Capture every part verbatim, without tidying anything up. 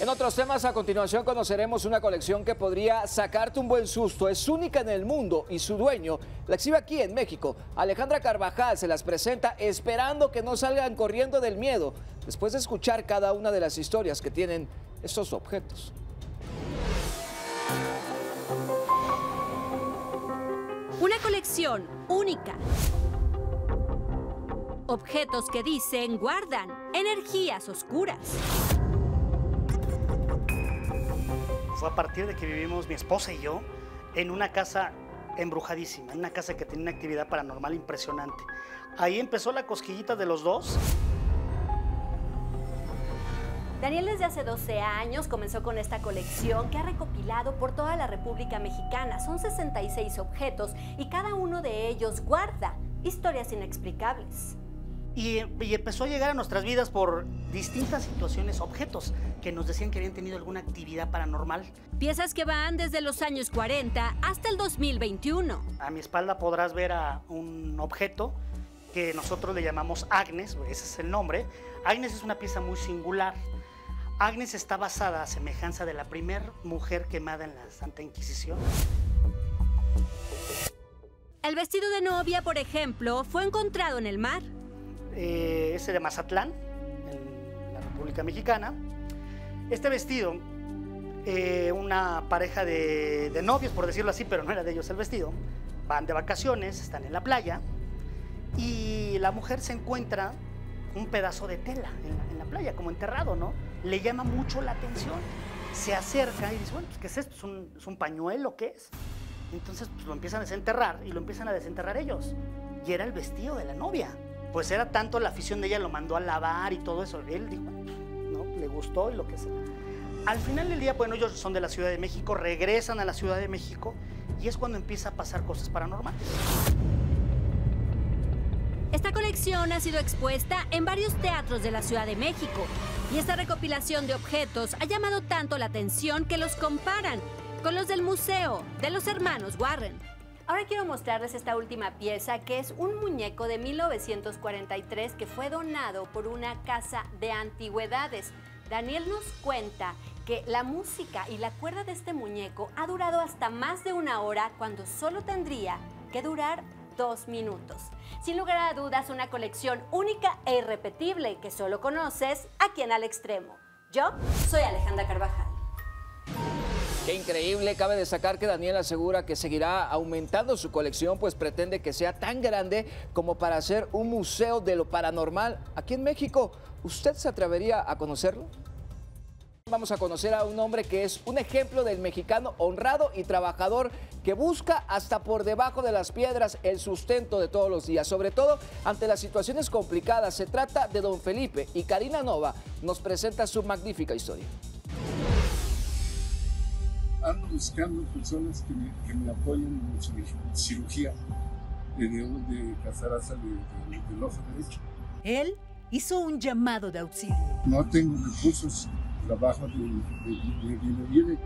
En otros temas, a continuación conoceremos una colección que podría sacarte un buen susto. Es única en el mundo y su dueño la exhibe aquí en México. Alejandra Carvajal se las presenta esperando que no salgan corriendo del miedo, después de escuchar cada una de las historias que tienen estos objetos. Una colección única. Objetos que dicen guardan energías oscuras. Fue a partir de que vivimos mi esposa y yo en una casa embrujadísima, en una casa que tenía una actividad paranormal impresionante. Ahí empezó la cosquillita de los dos. Daniel desde hace doce años comenzó con esta colección que ha recopilado por toda la República Mexicana. Son sesenta y seis objetos y cada uno de ellos guarda historias inexplicables. Y, y empezó a llegar a nuestras vidas por distintas situaciones, objetos que nos decían que habían tenido alguna actividad paranormal. Piezas que van desde los años cuarenta hasta el dos mil veintiuno. A mi espalda podrás ver a un objeto que nosotros le llamamos Agnes, ese es el nombre. Agnes es una pieza muy singular. Agnes está basada a semejanza de la primera mujer quemada en la Santa Inquisición. El vestido de novia, por ejemplo, fue encontrado en el mar. Eh, ese de Mazatlán, en la República Mexicana. Este vestido, eh, una pareja de, de novios, por decirlo así, pero no era de ellos el vestido, van de vacaciones, están en la playa, y la mujer se encuentra un pedazo de tela en la, en la playa, como enterrado, ¿no? Le llama mucho la atención, se acerca y dice, bueno, pues, ¿qué es esto? ¿Es un, es un pañuelo? ¿Qué es? Entonces pues, lo empiezan a desenterrar y lo empiezan a desenterrar ellos. Y era el vestido de la novia. Pues era tanto la afición de ella, lo mandó a lavar y todo eso. Él dijo, no, le gustó y lo que sea. Al final del día, bueno, ellos son de la Ciudad de México, regresan a la Ciudad de México y es cuando empieza a pasar cosas paranormales. Esta colección ha sido expuesta en varios teatros de la Ciudad de México y esta recopilación de objetos ha llamado tanto la atención que los comparan con los del Museo de los Hermanos Warren. Ahora quiero mostrarles esta última pieza, que es un muñeco de mil novecientos cuarenta y tres que fue donado por una casa de antigüedades. Daniel nos cuenta que la música y la cuerda de este muñeco ha durado hasta más de una hora cuando solo tendría que durar dos minutos. Sin lugar a dudas, una colección única e irrepetible que solo conoces aquí en Al Extremo. Yo soy Alejandra Carvajal. Qué increíble, cabe destacar que Daniel asegura que seguirá aumentando su colección, pues pretende que sea tan grande como para hacer un museo de lo paranormal aquí en México. ¿Usted se atrevería a conocerlo? Vamos a conocer a un hombre que es un ejemplo del mexicano honrado y trabajador que busca hasta por debajo de las piedras el sustento de todos los días, sobre todo ante las situaciones complicadas. Se trata de don Felipe y Karina Nova nos presenta su magnífica historia. Ando buscando personas que me, que me apoyen en mi cirugía de, de catarata de, de, del ojo derecho. Él hizo un llamado de auxilio. No tengo recursos, trabajo de, de, de, de, de viene.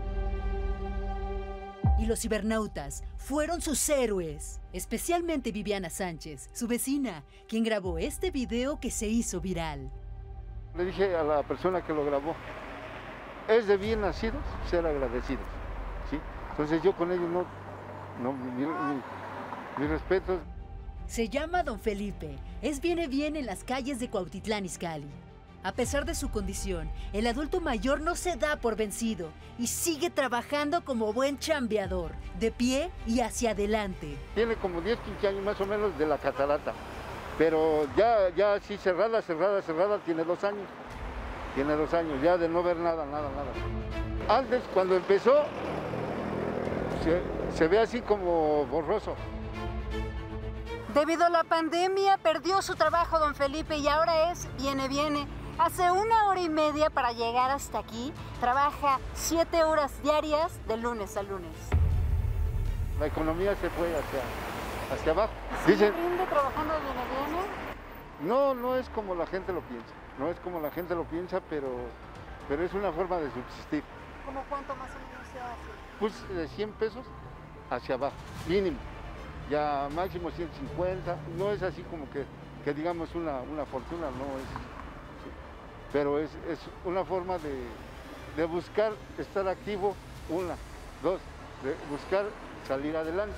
Y los cibernautas fueron sus héroes, especialmente Viviana Sánchez, su vecina, quien grabó este video que se hizo viral. Le dije a la persona que lo grabó, es de bien nacidos ser agradecidos. ¿Sí? Entonces yo con ellos no, no mi, mi, mi respeto. Se llama don Felipe, es viene bien en las calles de Cuautitlán Izcalli. A pesar de su condición, el adulto mayor no se da por vencido y sigue trabajando como buen chambeador, de pie y hacia adelante. Tiene como diez, quince años más o menos de la catarata, pero ya, ya así cerrada, cerrada, cerrada, tiene dos años. Tiene dos años, ya de no ver nada, nada, nada. Antes, cuando empezó, Se, se ve así como borroso. Debido a la pandemia perdió su trabajo don Felipe y ahora es viene, viene. Hace una hora y media para llegar hasta aquí. Trabaja siete horas diarias de lunes a lunes. La economía se fue hacia, hacia abajo. ¿Sí Dicen, rinde trabajando de viene, viene? No, no es como la gente lo piensa. No es como la gente lo piensa, pero, pero es una forma de subsistir. ¿Cómo cuánto más o menos se hace? Pues de cien pesos hacia abajo, mínimo. Ya máximo ciento cincuenta, no es así como que, que digamos una, una fortuna, no es. Sí. Pero es, es una forma de, de buscar estar activo, una, dos, de buscar salir adelante.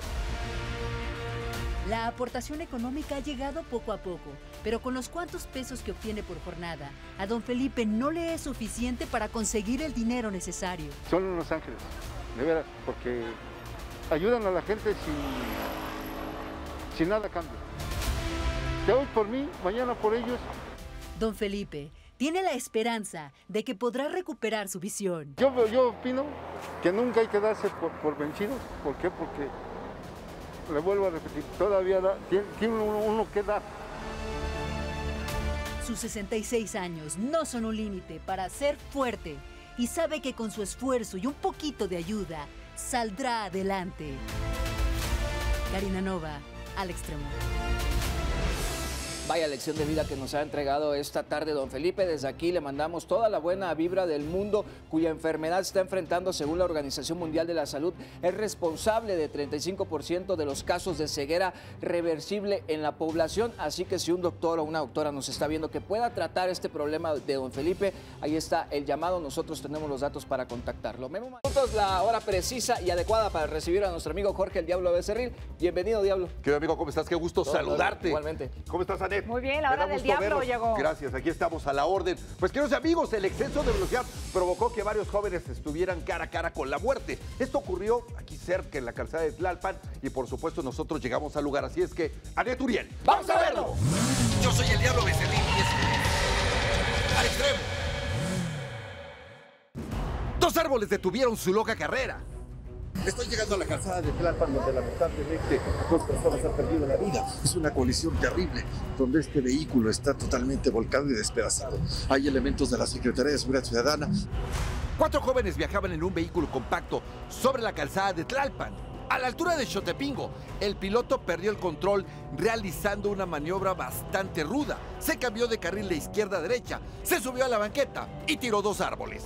La aportación económica ha llegado poco a poco, pero con los cuantos pesos que obtiene por jornada, a don Felipe no le es suficiente para conseguir el dinero necesario. Son unos ángeles, de veras, porque ayudan a la gente sin, sin nada a cambio. Que hoy por mí, mañana por ellos. Don Felipe tiene la esperanza de que podrá recuperar su visión. Yo, yo opino que nunca hay que darse por, por vencidos. ¿Por qué? Porque, le vuelvo a repetir, todavía da, tiene, tiene uno, uno que dar. Sus sesenta y seis años no son un límite para ser fuerte y sabe que con su esfuerzo y un poquito de ayuda saldrá adelante. Karina Nova, al extremo. Vaya lección de vida que nos ha entregado esta tarde don Felipe. Desde aquí le mandamos toda la buena vibra del mundo cuya enfermedad está enfrentando, según la Organización Mundial de la Salud. Es responsable de treinta y cinco por ciento de los casos de ceguera reversible en la población. Así que si un doctor o una doctora nos está viendo que pueda tratar este problema de don Felipe, ahí está el llamado. Nosotros tenemos los datos para contactarlo. Memo Minutos, la hora precisa y adecuada para recibir a nuestro amigo Jorge el Diablo Becerril. Bienvenido, Diablo. Querido amigo, ¿cómo estás? Qué gusto Todo, saludarte. Igualmente. ¿Cómo estás, Anet? Muy bien, la hora del gusto diablo verlos. llegó. Gracias, aquí estamos a la orden. Pues, queridos amigos, el exceso de velocidad provocó que varios jóvenes estuvieran cara a cara con la muerte. Esto ocurrió aquí cerca, en la calzada de Tlalpan, y por supuesto nosotros llegamos al lugar. Así es que, Anet Uriel, ¡vamos a verlo! Yo soy el Diablo Becerril y es al extremo. Dos árboles detuvieron su loca carrera. Estoy llegando a la calzada de Tlalpan, donde lamentablemente dos personas han perdido la vida. Es una colisión terrible, donde este vehículo está totalmente volcado y despedazado. Hay elementos de la Secretaría de Seguridad Ciudadana. Cuatro jóvenes viajaban en un vehículo compacto sobre la calzada de Tlalpan. A la altura de Xotepingo, el piloto perdió el control realizando una maniobra bastante ruda. Se cambió de carril de izquierda a derecha, se subió a la banqueta y tiró dos árboles.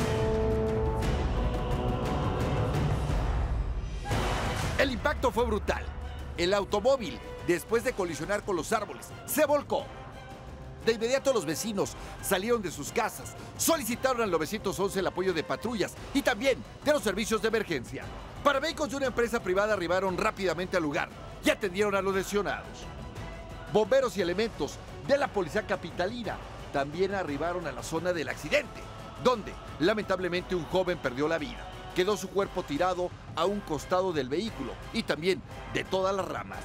El impacto fue brutal. El automóvil, después de colisionar con los árboles, se volcó. De inmediato los vecinos salieron de sus casas, solicitaron al nueve once el apoyo de patrullas y también de los servicios de emergencia. Paramédicos de una empresa privada arribaron rápidamente al lugar y atendieron a los lesionados. Bomberos y elementos de la policía capitalina también arribaron a la zona del accidente, donde lamentablemente un joven perdió la vida. Quedó su cuerpo tirado a un costado del vehículo y también de todas las ramas.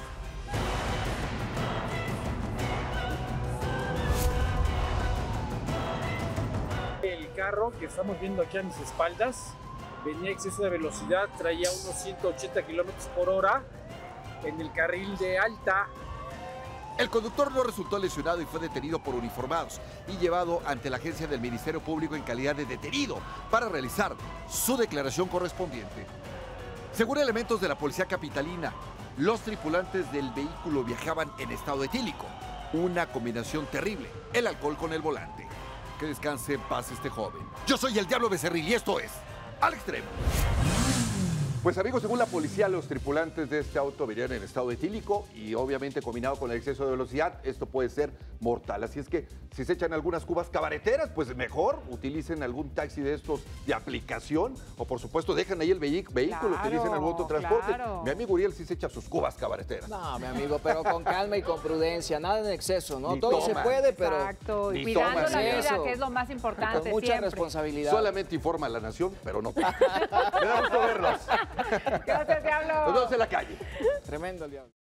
El carro que estamos viendo aquí a mis espaldas venía a exceso de velocidad, traía unos ciento ochenta kilómetros por hora en el carril de alta. El conductor no resultó lesionado y fue detenido por uniformados y llevado ante la agencia del Ministerio Público en calidad de detenido para realizar su declaración correspondiente. Según elementos de la policía capitalina, los tripulantes del vehículo viajaban en estado etílico, una combinación terrible, el alcohol con el volante. Que descanse en paz este joven. Yo soy el Diablo Becerril y esto es Al Extremo. Pues amigos, según la policía, los tripulantes de este auto venían en estado etílico y obviamente combinado con el exceso de velocidad, esto puede ser mortal. Así es que si se echan algunas cubas cabareteras, pues mejor utilicen algún taxi de estos de aplicación o por supuesto dejan ahí el vehi- vehículo, Claro, utilicen algún otro transporte. claro. Mi amigo Uriel sí se echa sus cubas cabareteras. No, mi amigo, pero con calma y con prudencia, nada en exceso, ¿no? Ni Todo toma. se puede, pero Exacto, y Ni cuidando tomas la vida, eso. que es lo más importante con mucha siempre. responsabilidad. Solamente informa a la nación, pero no. Me da gusto verlos. Gracias, Diablo. Nos vemos en la calle. Tremendo el Diablo.